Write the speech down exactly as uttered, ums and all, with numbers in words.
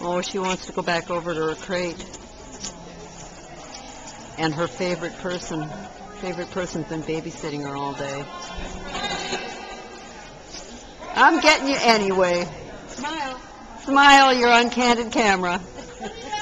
Oh, she wants to go back over to her crate. And her favorite person, favorite person's been babysitting her all day. I'm getting you anyway. Smile. Smile, you're on candid camera.